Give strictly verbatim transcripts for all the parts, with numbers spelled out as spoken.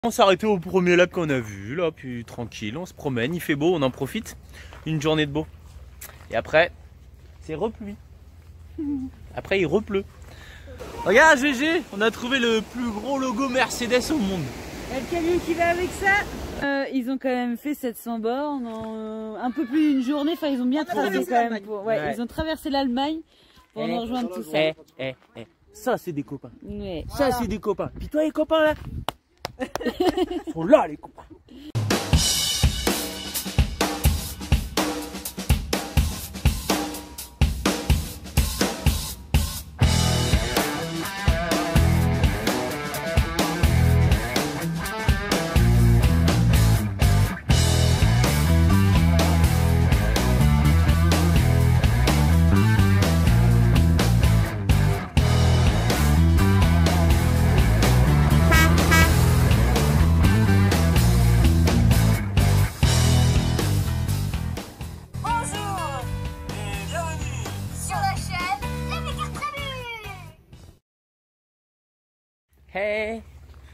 On s'est arrêté au premier lac qu'on a vu, là, puis tranquille, on se promène, il fait beau, on en profite. Une journée de beau. Et après, c'est repluie. Après, il repleut. Regarde, G G, on a trouvé le plus gros logo Mercedes au monde. Il y a le camion qui va avec ça. Euh, ils ont quand même fait sept cents bornes en euh, un peu plus d'une journée. Enfin, ils ont bien traversé quand même. Pour... Ouais, ouais. Ils ont traversé l'Allemagne pour nous rejoindre tout ça. Eh, eh, eh. Ça, c'est des copains. Ouais. Ça, voilà. C'est des copains. Puis toi, les copains, là ils sont là, les copains. Hey.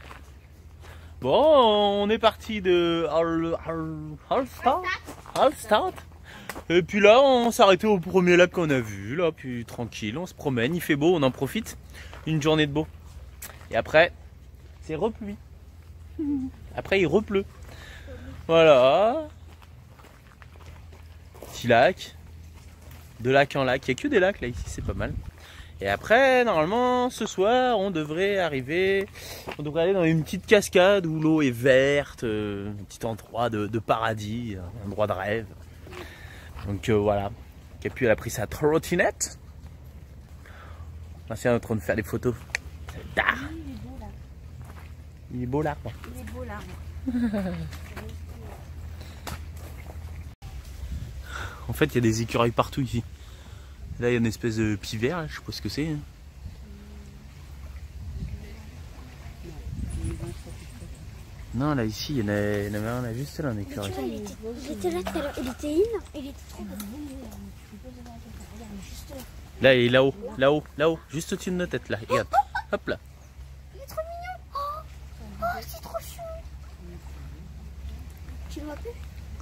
Bon, on est parti de Hallstatt. Hallstatt. Et puis là, on s'est arrêté au premier lac qu'on a vu, là, puis tranquille, on se promène, il fait beau, on en profite. Une journée de beau. Et après, c'est repluie. Après, il repleut. Voilà. Petit lac. De lac en lac. Il n'y a que des lacs là ici, c'est pas mal. Et après, normalement, ce soir, on devrait arriver, on devrait aller dans une petite cascade où l'eau est verte, euh, un petit endroit de, de paradis, un endroit de rêve. Donc euh, voilà. Et puis elle a pris sa trottinette. Là, c'est en train de faire des photos. Ah, il est beau l'arbre. Il est beau l'arbre. En fait, il y a des écureuils partout ici. Là, il y a une espèce de pivert, je sais pas ce que c'est. Hein. Non, là, ici, il y en avait un là, juste là, un écureuil. Il était là tout à l'heure, il était in, il était trop beau. Là, il est là-haut, là-haut, là-haut, juste au-dessus de nos têtes, là. Regarde, hop là. Il est trop mignon. Oh, oh c'est trop chou. Tu le vois plus?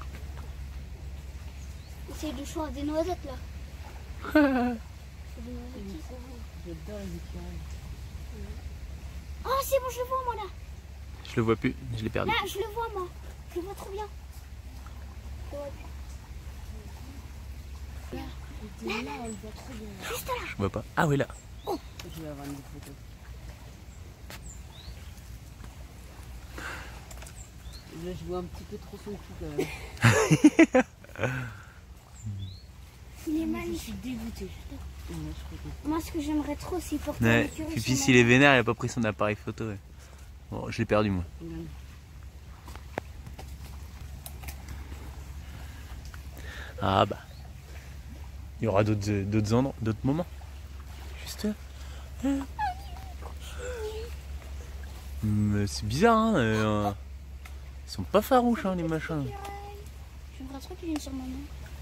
Essaye de choisir des noisettes là. J'adore les écureuils. Oh, c'est bon, je le vois moi là. Je le vois plus, je l'ai perdu. Là, je le vois moi. Je le vois trop bien. Je le vois plus. Là, là, là, on le voit trop bien. Juste là. Je vois pas. Ah oui, là. Oh. Je vais avoir une photo. Là, je vois un petit peu trop son cul quand même. Il est magnifique. Je suis dégoûtée. Moi, ce que j'aimerais trop, c'est porter Ouais. un écureuil. Et puis s'il est vénère, il a pas pris son appareil photo. Ouais. Bon, je l'ai perdu moi. Mmh. Ah bah. Il y aura d'autres d'autres endroits, d'autres moments. Juste. Hein. Mais c'est bizarre, hein. Euh, ils sont pas farouches, hein, les machins. J'aimerais trop qu'il vienne sur maman.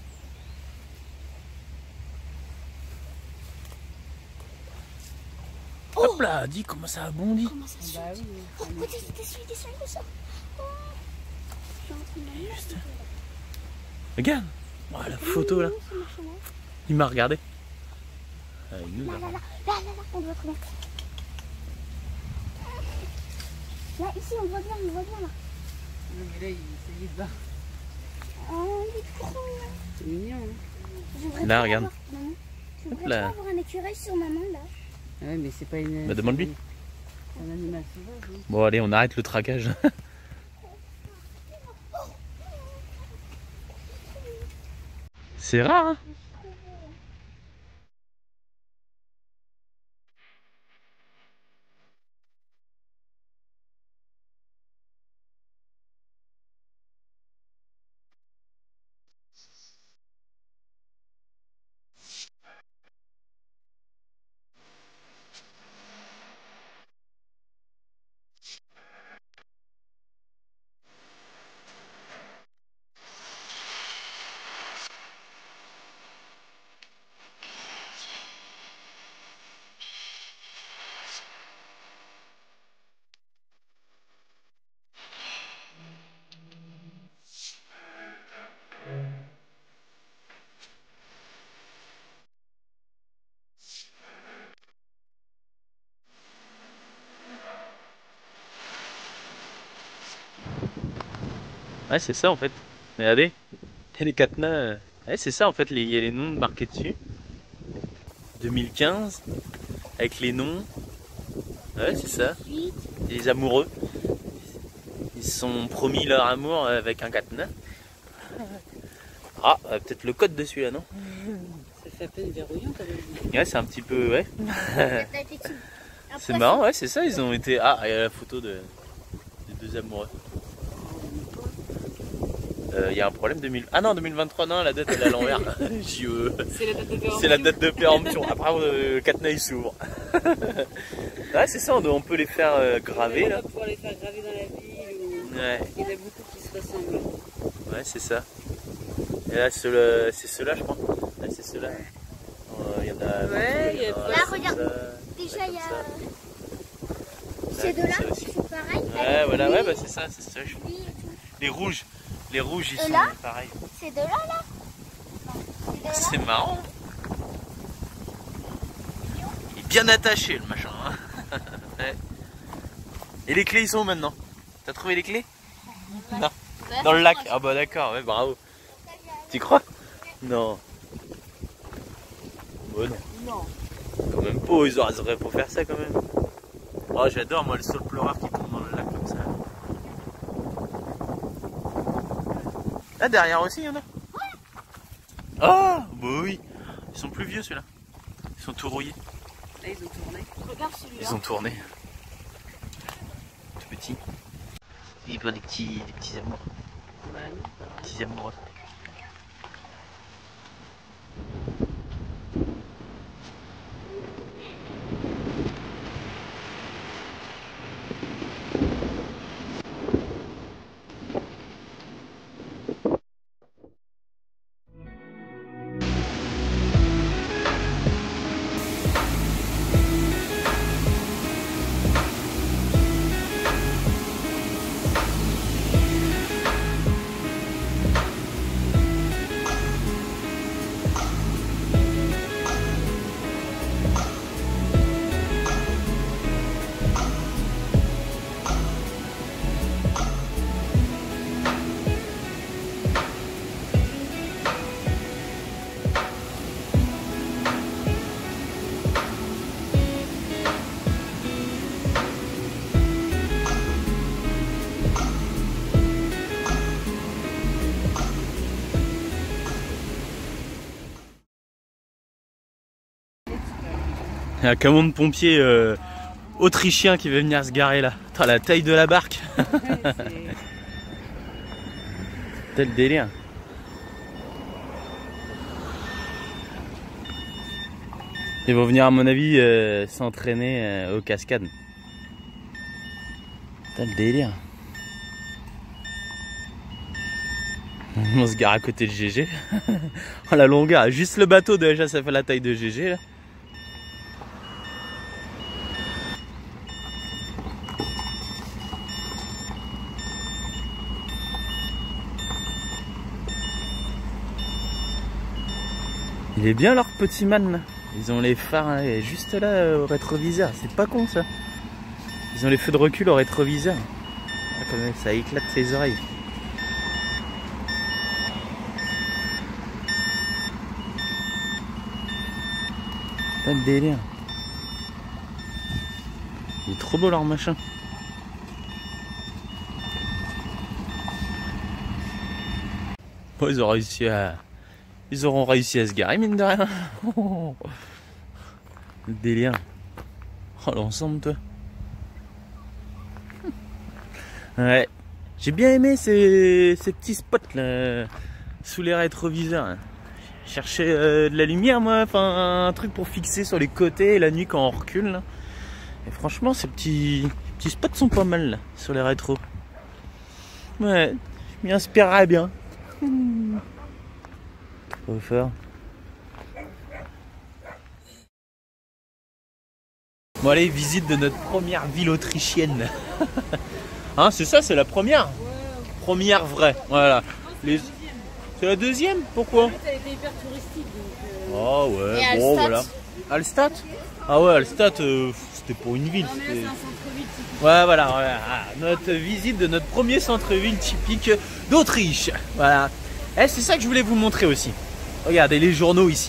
Hop là, dis comment ça a bondi. Comment ça saute? Bah oui, Oh, descends, descends, descends, descends. Oh. Je suis en train de me Juste. Regarde. Oh, la photo là. ce machin-là. Il m'a regardé. Ah, il Là, est là, là. là, là, là, là, on doit trop bien. Là, ici, on voit bien, on voit bien là. Non, mais là, il essayait de voir. Oh, il est trop mignon. C'est mignon, hein. J'aimerais Là, trop regarde. avoir- maman, j'aimerais Hop là. trop avoir un écureuil sur maman là. Ah ouais, mais c'est pas une. Bah, demande-lui. C'est un animal sauvage. Hein. Bon allez, on arrête le traquage. C'est rare, hein. Ouais, c'est ça en fait. Regardez, il y a les cadenas. Ouais, c'est ça en fait, il y a les noms marqués dessus. deux mille quinze, avec les noms. Ouais, c'est ça. Les amoureux. Ils se sont promis leur amour avec un cadenas. Ah, peut-être le code dessus là, non? Ça fait à peine verrouillant quand même. Ouais, c'est un petit peu, ouais. C'est marrant, ouais, c'est ça, ils ont été... Ah, il y a la photo de... des deux amoureux. Il euh, y a un problème deux mille... Ah non, deux mille vingt-trois, non, la date elle est à l'envers. C'est la date de péremption. C'est la date de péremption. Après, euh, le cadenas il s'ouvre. Ouais, c'est ça, on peut les faire euh, graver là. On va pouvoir les faire graver dans la ville. Ou... Ouais. Il y en a beaucoup qui se ressemblent. Ouais, c'est ça. Et là, c'est le... ceux-là, je crois. Là, c'est ceux-là. Il euh, y en a. Ouais, il y a pas. Là, regarde. Ça, déjà, il y a. ça. Ces deux-là, C'est c'est pareil. Ouais, voilà, ouais, bah c'est ça, c'est ça. Je... Les rouges. Les rouges, ils Et sont là pareils. Ces deux-là, là. C'est marrant. Il est bien attaché, le machin. Hein. Ouais. Et les clés, ils sont où maintenant? T'as trouvé les clés? Non. Dans le lac. Ah bah d'accord, ouais, bravo. Tu crois? Non. Ouais, non. Non. Quand même pas, ils auraient pour faire ça quand même. Oh, j'adore moi le saule pleureur qui tombe dans le lac comme ça. Là derrière aussi il y en a. Ah bah oui. Ils sont plus vieux ceux-là. Ils sont tout rouillés. Là ils ont tourné. Regarde celui-là. Ils ont tourné. Tout petit. Il y a des petits, des petits amours. Des petits amoureux. Il y a un camion de pompiers euh, autrichien qui va venir se garer là. Attends, la taille de la barque. Tel délire. Ils vont venir à mon avis euh, s'entraîner euh, aux cascades. Tel délire. On se gare à côté de G G. Oh, la longueur, juste le bateau déjà ça fait la taille de G G là. Il est bien leur petit man là. Ils ont les phares hein, juste là euh, au rétroviseur. C'est pas con ça. Ils ont les feux de recul au rétroviseur. Ah, quand même, ça éclate les oreilles. Pas de délire. Il est trop beau leur machin. Bon, ils ont réussi à... Ils auront réussi à se garer, mine de rien. Le délire. Oh, l'ensemble, toi. Ouais. J'ai bien aimé ces, ces petits spots là, sous les rétroviseurs. Je cherchais euh, de la lumière, moi, enfin un truc pour fixer sur les côtés la nuit quand on recule. Là. Et franchement, ces petits, petits spots sont pas mal là, sur les rétros. Ouais, je m'y inspirerais bien. Trop fort. Bon allez, visite de notre première ville autrichienne. Hein, c'est ça, c'est la première. Première vraie, voilà. Les... C'est la deuxième, pourquoi? En fait, elle était hyper touristique donc. Euh... Oh ouais, Et bon Alstadt. voilà. Alstadt? Ah ouais, Alstadt, euh, c'était pour une ville. Non, mais là, c'est un centre-ville typique. Ouais, voilà, voilà, notre visite de notre premier centre-ville typique d'Autriche. Voilà. Eh, c'est ça que je voulais vous montrer aussi. Regardez les journaux ici.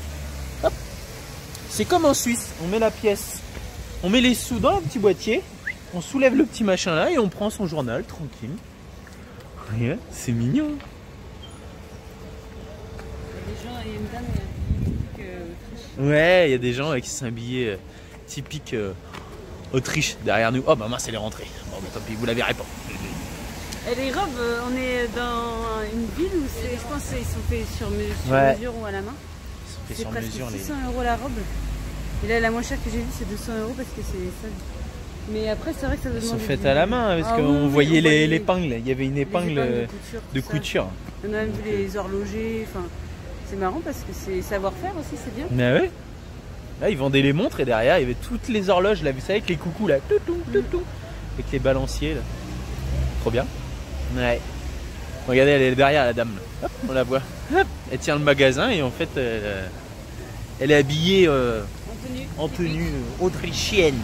C'est comme en Suisse, on met la pièce, on met les sous dans un petit boîtier, on soulève le petit machin là et on prend son journal tranquille. Regarde, c'est mignon. Il y a des gens, il y a une dame qui est typique euh, Autriche. Ouais, il y a des gens euh, qui sont habillés euh, typiques euh, Autriche derrière nous. Oh bah mince, elle est rentrée. Bon bah tant pis, vous la verrez pas. Et les robes, euh, on est dans une ville où c'est, je pense qu'ils sont faits sur, me sur Ouais. mesure ou à la main. Fait C'est sur presque mesure, les... six cents euros la robe. Et là, la moins chère que j'ai vue, c'est deux cents euros parce que c'est solde. Mais après, c'est vrai que ça doit Elles sont demander faites du- à la main parce Ah qu'on oui, oui, voyait on voit les- les- l'épingle. Il y avait une les épingle épingles euh, de couture. de tout ça. couture. On a même vu les horlogers. Enfin, c'est marrant parce que c'est savoir-faire aussi, c'est bien. Mais ouais. Là, ils vendaient les montres et derrière, il y avait toutes les horloges là, vous savez, avec les coucous là, tout, tout, tout, tout, avec les balanciers là. Trop bien. Ouais. Regardez, elle est derrière la dame. Là. Hop, on la voit. Hop, elle tient le magasin et en fait, elle, euh, elle est habillée euh, En tenue. en tenue euh, autrichienne.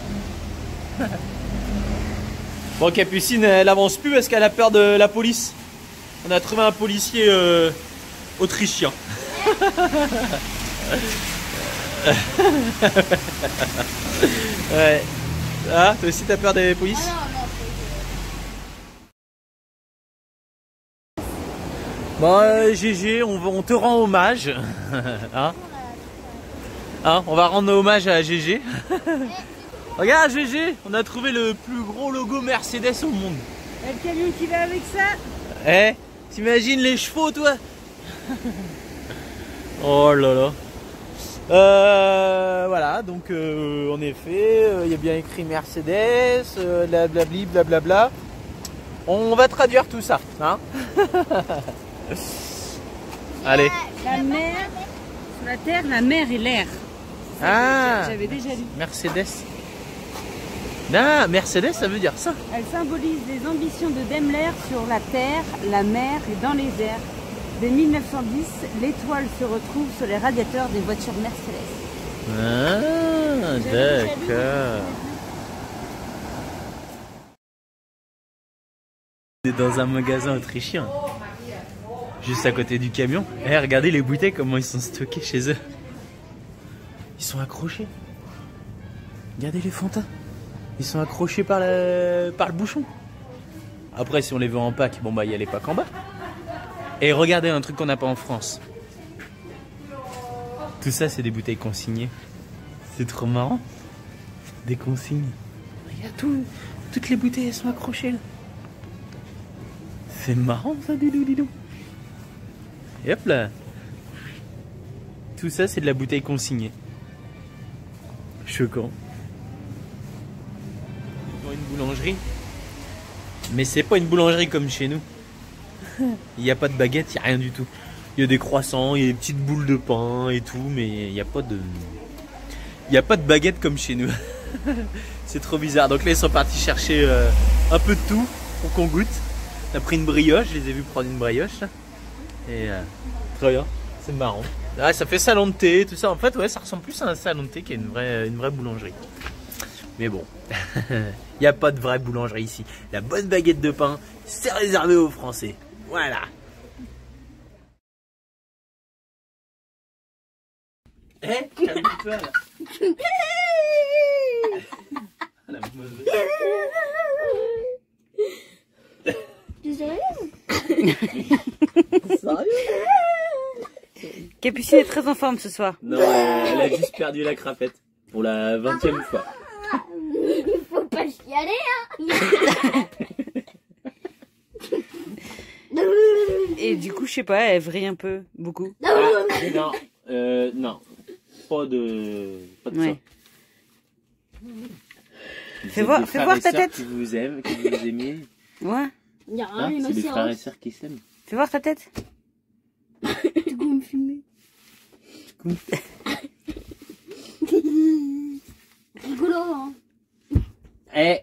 Bon, Capucine, elle avance plus parce qu'elle a peur de la police. On a trouvé un policier euh, autrichien. Ouais. Ah, toi aussi t'as peur des polices? Bon, euh, G G, on, va- on te rend hommage. Hein? Hein, on va rendre hommage à G G. Regarde G G, on a trouvé le plus gros logo Mercedes au monde. Et le camion qui va avec ça. Eh, t'imagines les chevaux toi? Oh là là. Euh, voilà, donc euh, en effet, il euh, y a bien écrit Mercedes, euh, blablabli, blablabla. On va traduire tout ça, hein. Allez. La mer, sur la terre, la mer et l'air. Ça, Ah. J'avais déjà lu. Mercedes. Ah, Mercedes, ça veut dire ça. Elle symbolise les ambitions de Daimler sur la terre, la mer et dans les airs. Dès mille neuf cent dix, l'étoile se retrouve sur les radiateurs des voitures Mercedes. Ah, d'accord. On est dans un magasin autrichien, juste à côté du camion. Eh, regardez les bouteilles, comment ils sont stockés chez eux. Ils sont accrochés. Regardez les fonds de teint. Ils sont accrochés par le, par le bouchon. Après, si on les veut en pack, bon bah il y a les packs en bas. Et regardez un truc qu'on n'a pas en France. Tout ça, c'est des bouteilles consignées. C'est trop marrant. Des consignes. Regarde, tout, toutes les bouteilles, elles sont accrochées là. C'est marrant ça, didou didou. Et hop là. Tout ça, c'est de la bouteille consignée. Choquant. Dans une boulangerie. Mais c'est pas une boulangerie comme chez nous. Il n'y a pas de baguette, il n'y a rien du tout. Il y a des croissants, il y a des petites boules de pain et tout, mais il n'y a pas de... Il n'y a pas de baguette comme chez nous. C'est trop bizarre. Donc là, ils sont partis chercher euh, un peu de tout pour qu'on goûte. On a pris une brioche, je les ai vus prendre une brioche. Là. Et euh, très bien, c'est marrant. Ah, ça fait salon de thé, tout ça. En fait, ouais, ça ressemble plus à un salon de thé qu'à une vraie, une vraie boulangerie. Mais bon, il n'y a pas de vraie boulangerie ici. La bonne baguette de pain, c'est réservé aux Français. Voilà. Eh, hey, calme-toi là. La mauvaise. Tu es sérieuse? Sérieux? Capucine est très en forme ce soir. Non, elle a juste perdu la crapette. Pour la vingtième fois. Il faut pas chialer, hein. Et du coup, je sais pas, elle vrille un peu, beaucoup. Ah, non, euh, non. Pas de, pas de Ouais. ça. Vous Fais êtes voir- des fais frères voir et ta sœurs tête. Qui vous aiment, qui vous aimez. Ouais. Il y a Hein, un c'est des frères et rhinocéros. sœurs qui s'aiment. Fais voir ta tête. Tu peux me filmer. Rigolo, hein. Eh,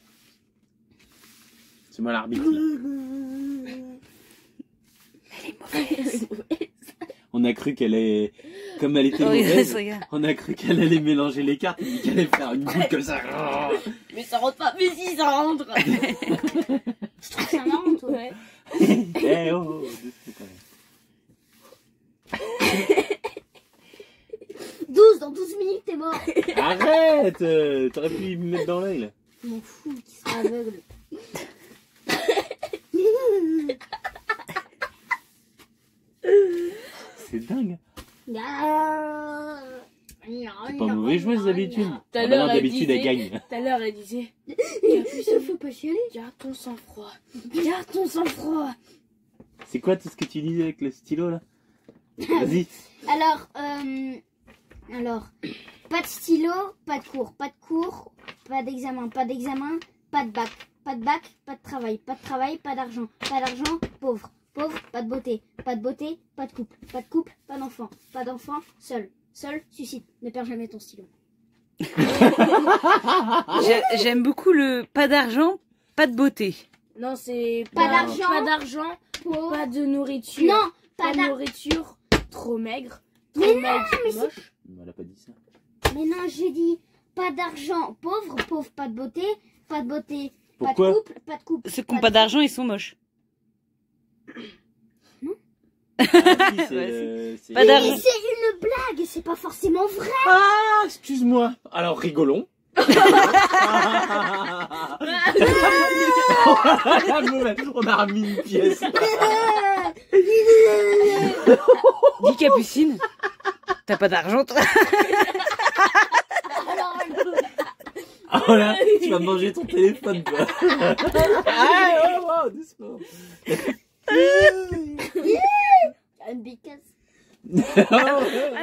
c'est moi l'arbitre. là. Elle est mauvaise. On a cru qu'elle est, comme elle était Regarde, mauvaise, regarde. on a cru qu'elle allait mélanger les cartes et qu'elle allait faire une boule comme ça. Mais ça rentre pas. Mais si, ça rentre. Je trouve ça marrant, toi. Ouais. Eh oh, oh, doucement quand même. douze, dans douze minutes, t'es mort. Arrête, euh, t'aurais pu me mettre dans l'œil là. Je m'en fous, qui sera aveugle. C'est dingue. C'est C'est pas mauvais joueuse d'habitude. Tout à Oh, l'heure, non, elle d'habitude elle disait- gagne. Tout à l'heure, elle disait Il faut pas chialer. garde ton sang-froid. Garde ton sang-froid. C'est quoi tout ce que tu disais avec le stylo là? Vas-y. Alors, euh, alors, pas de stylo, pas de cours, pas de cours, pas d'examen, pas d'examen, pas de bac, pas de bac, pas de travail, pas de travail, pas d'argent, pas d'argent, pauvre, pauvre, pas de beauté, pas de beauté, pas de couple, pas de couple, pas d'enfant, pas d'enfant, seul, seul, suicide, ne perds jamais ton stylo. J'ai- J'aime beaucoup le pas d'argent, pas de beauté. Non, c'est Pas d'argent. Pas d'argent. Pauvre. Pas de nourriture. Non, Pas pas de d'argent. nourriture. Trop maigre. Trop Mais non, maigre. mais c'est- moche. Elle a pas dit ça. Mais non, j'ai dit pas d'argent, pauvre, pauvre, pas de beauté, pas de beauté, Pourquoi? pas de couple, pas de couple. Ceux qui n'ont de- pas d'argent, ils sont moches. Ah, si, c'est, Ouais, euh, c'est- Pas Mais d'argent. c'est une blague, c'est pas forcément vrai. Ah, excuse-moi. Alors rigolons. On a remis une pièce. Dis Capucine, t'as pas d'argent toi? Alors, Oh là, tu vas manger ton téléphone toi. Ah, oh, wow, doucement. une bicasse. Oh,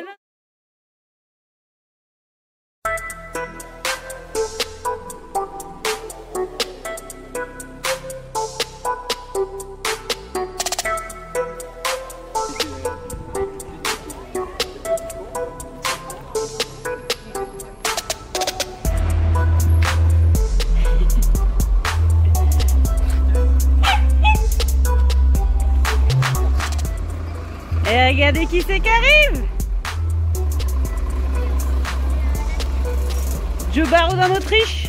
Et regardez qui c'est qui arrive! Joe Barreau en Autriche.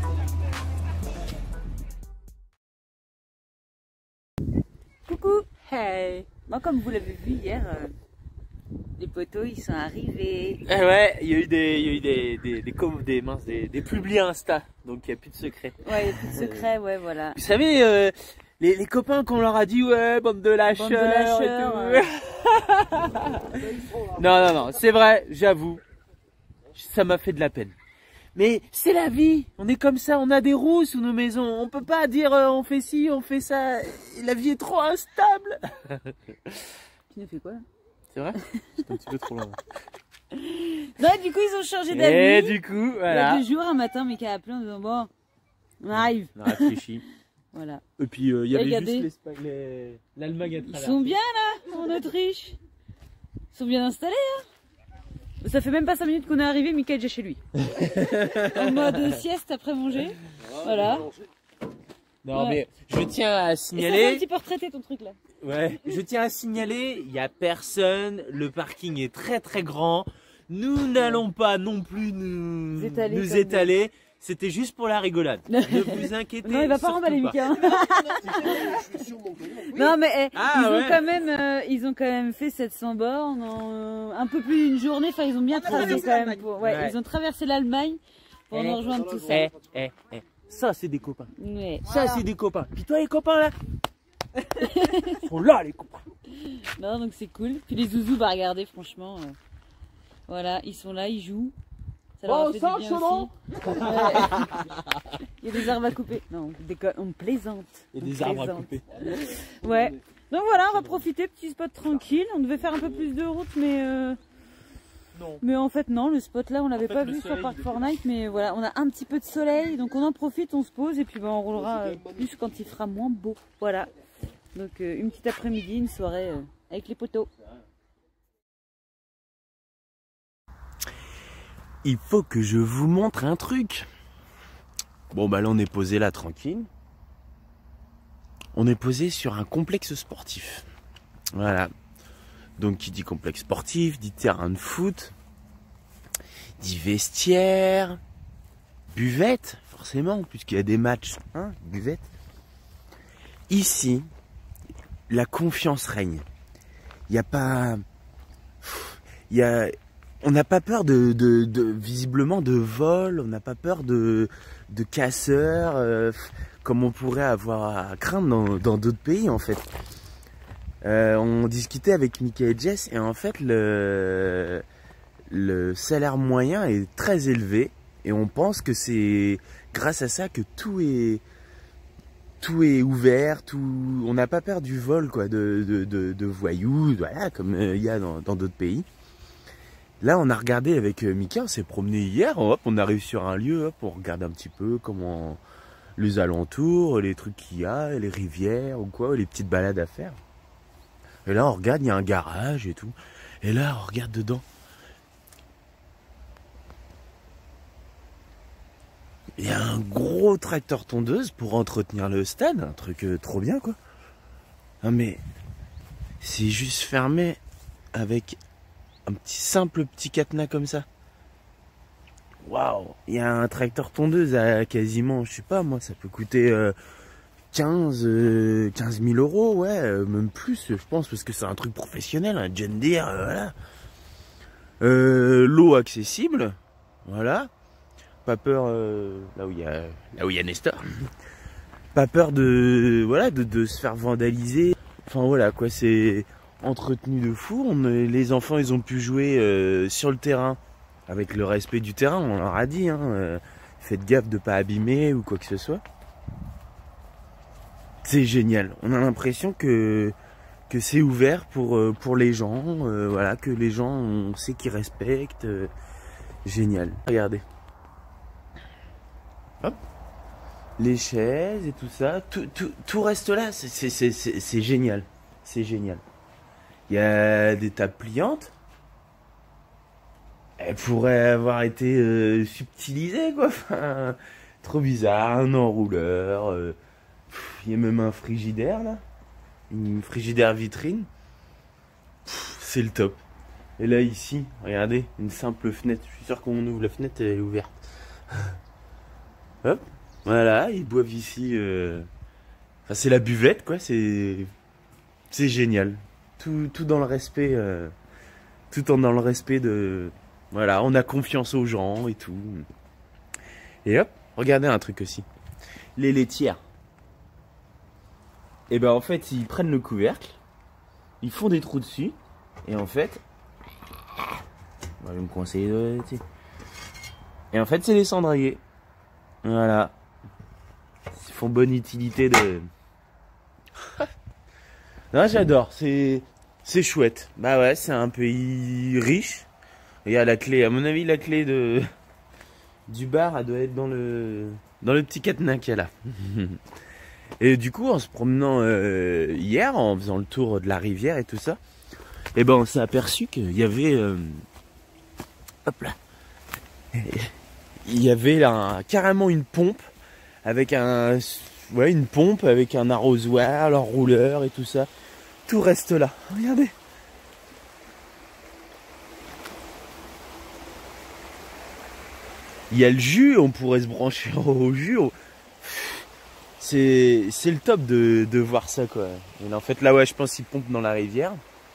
Coucou. Hey. Moi, comme vous l'avez vu hier, euh, les poteaux ils sont arrivés. Eh ouais, il y a eu des, il y a eu des, des, des, com- des, minces, des, des publis Insta, donc il n'y a plus de secret. Ouais, il y a plus de secret, ouais, voilà. Vous savez, euh, les, les copains qu'on leur a dit, ouais, bande de lâcheurs, Bande de lâcheurs, et tout. Non, non, non, c'est vrai, j'avoue, ça m'a fait de la peine. Mais c'est la vie, on est comme ça, on a des roues sous nos maisons, on peut pas dire euh, on fait ci, on fait ça, la vie est trop instable. Tu nous fais quoi là? C'est vrai? C'est un petit peu trop long. Non, du coup, ils ont changé Et d'avis. du coup, Il y voilà. a deux jours, un matin, Mika a appelé en disant bon, on arrive. On a réfléchi. Voilà. Et puis euh, il y avait Regardez. juste l'Espagne- les- l'Allemagne à Ils travers. sont bien là, en Autriche. Ils sont bien installés, hein. Ça fait même pas cinq minutes qu'on est arrivé, Mika est déjà chez lui. En mode sieste après manger. Voilà. Non Ouais. mais je tiens à Et ça fait un signaler, petit peu retraité ton truc là. ouais, je tiens à signaler, il y a personne, le parking est très très grand. Nous n'allons pas non plus nous Vous étaler nous comme étaler. C'était juste pour la rigolade. Ne vous inquiétez. Non, il va pas surtout remballer pas. Mika. hein. Non mais eh, Ah, ils ont ouais. quand même, euh, ils ont quand même fait sept cents bornes en euh, un peu plus d'une journée. Enfin, ils ont bien tracé quand même. Pour, ouais, Ouais. ils ont traversé l'Allemagne pour Eh, nous rejoindre tout ça. Eh, eh, eh. Ça c'est des copains. Ouais. Ça c'est des copains. Puis toi les copains là, ils sont là les copains. Non, donc c'est cool. Puis les zouzous, bah regardez, franchement, euh, voilà, ils sont là, ils jouent. Ça leur a Oh, fait ça, du bien chaudron. aussi. Ouais. Il y a des arbres à couper. Non, on déconne, on plaisante. Il y a On des arbres à plaisante. couper. Ouais. Donc voilà, on va profiter, petit spot tranquille. On devait faire un peu plus de route, mais euh, Non. mais en fait non, le spot là, on l'avait fait, pas le vu sur soleil, Park il Fortnite, mais voilà, on a un petit peu de soleil, donc on en profite, on se pose et puis bah, on roulera euh, plus quand il fera moins beau. Voilà. Donc euh, une petite après-midi, une soirée euh, avec les poteaux. Il faut que je vous montre un truc. Bon bah là on est posé là tranquille. On est posé sur un complexe sportif. Voilà. Donc qui dit complexe sportif, dit terrain de foot, dit vestiaire, buvette, forcément, puisqu'il y a des matchs, hein, buvette. Ici, la confiance règne. Il n'y a pas... Il y a... On n'a pas peur de, de, de, visiblement, de vol, on n'a pas peur de, de casseurs, euh, comme on pourrait avoir à craindre dans d'autres pays, en fait. Euh, on discutait avec Mickey et Jess, et en fait, le, le salaire moyen est très élevé, et on pense que c'est grâce à ça que tout est, tout est ouvert, tout, on n'a pas peur du vol, quoi, de, de, de, de voyous, voilà, comme il euh, y a dans d'autres pays. Là, on a regardé avec Mika, on s'est promené hier, hop, on arrive sur un lieu, hop, on regarde un petit peu comment les alentours, les trucs qu'il y a, les rivières ou quoi, les petites balades à faire. Et là, on regarde, il y a un garage et tout. Et là, on regarde dedans. Il y a un gros tracteur tondeuse pour entretenir le stade, un truc euh, trop bien, quoi. Ah, mais c'est juste fermé avec un petit simple petit cadenas comme ça. Waouh! Il y a un tracteur tondeuse à quasiment, je sais pas moi, ça peut coûter euh, quinze mille euros, ouais, euh, même plus, je pense, parce que c'est un truc professionnel, un John Deere, euh, voilà. Euh, l'eau accessible, voilà. Pas peur, euh, là où il y a, là où il y a Nestor. Pas peur de, voilà, de, de se faire vandaliser. Enfin voilà, quoi, c'est entretenu de fou. On, les enfants, ils ont pu jouer euh, sur le terrain avec le respect du terrain. On leur a dit, hein, euh, faites gaffe de pas abîmer ou quoi que ce soit. C'est génial. On a l'impression que que c'est ouvert pour euh, pour les gens. Euh, voilà, que les gens, on sait qu'ils respectent. Euh, génial. Regardez. Hop. Les chaises et tout ça, tout, tout, tout reste là. C'est génial. C'est génial. Il y a des tables pliantes. Elles pourraient avoir été euh, subtilisées, quoi. Enfin, trop bizarre. Un enrouleur. Euh, il y a même un frigidaire, là. Une frigidaire vitrine. C'est le top. Et là, ici, regardez, une simple fenêtre. Je suis sûr qu'on ouvre la fenêtre, elle est ouverte. Hop. Voilà, ils boivent ici. Euh... Enfin, c'est la buvette, quoi. C'est, c'est génial. Tout, tout dans le respect, euh... tout en dans le respect de. Voilà, on a confiance aux gens et tout. Et hop, regardez un truc aussi. Les laitières. Et ben en fait, ils prennent le couvercle, ils font des trous dessus, et en fait, on va me conseiller de. Et en fait, c'est les cendriers. Voilà. Ils font bonne utilité de... Non, j'adore, c'est c'est chouette. Bah ouais, c'est un pays riche. Il y a la clé, à mon avis, la clé de du bar, elle doit être dans le dans le petit cadenas qu'il y a là. Et du coup, en se promenant euh, hier, en faisant le tour de la rivière et tout ça, et ben on s'est aperçu qu'il y avait euh, hop là. Il y avait là, carrément une pompe avec un, ouais, une pompe avec un arrosoir, l'enrouleur et tout ça. Tout reste là. Regardez. Il y a le jus, on pourrait se brancher au jus. C'est, c'est le top de, de voir ça, quoi. Et là, en fait, là, ouais, je pense qu'ils pompent dans la rivière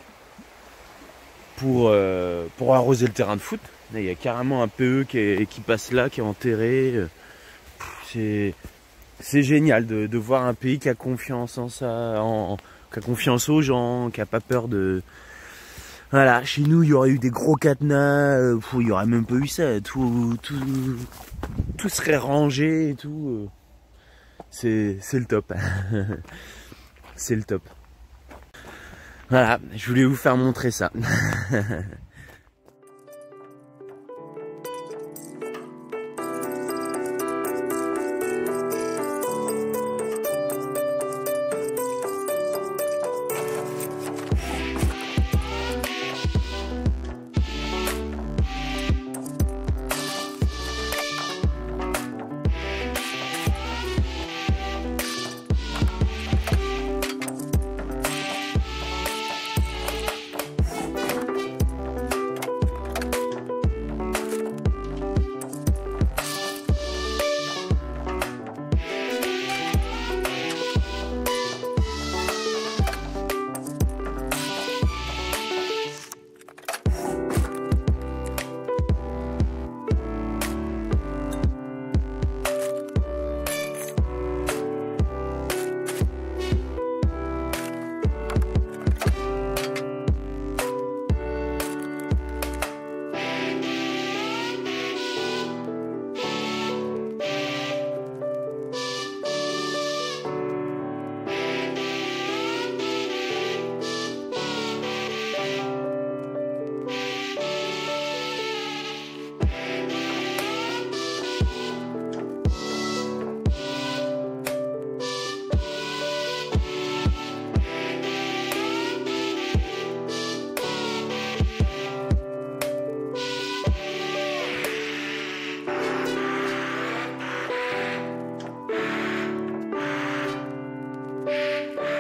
pour, euh, pour arroser le terrain de foot. Là, il y a carrément un P E qui, est, qui passe là, qui est enterré. C'est, c'est génial de, de voir un pays qui a confiance en ça, en, qui a confiance aux gens, qui a pas peur de... Voilà, chez nous, il y aurait eu des gros cadenas, euh, il y aurait même pas eu ça. Tout, tout, tout serait rangé et tout. C'est, c'est le top. C'est le top. Voilà, je voulais vous faire montrer ça. Bye.